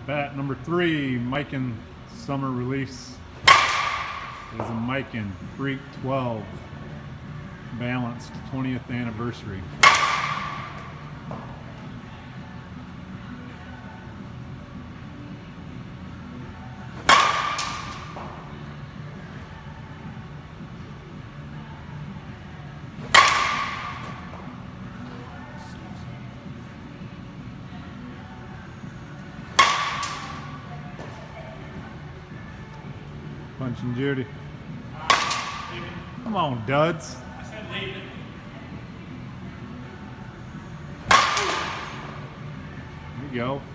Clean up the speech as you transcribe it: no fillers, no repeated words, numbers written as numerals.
Bat number 3, Miken summer release, is a Miken Freak 12 balanced 20th anniversary. Punch and Judy. Come on, duds. I said leave it. There you go.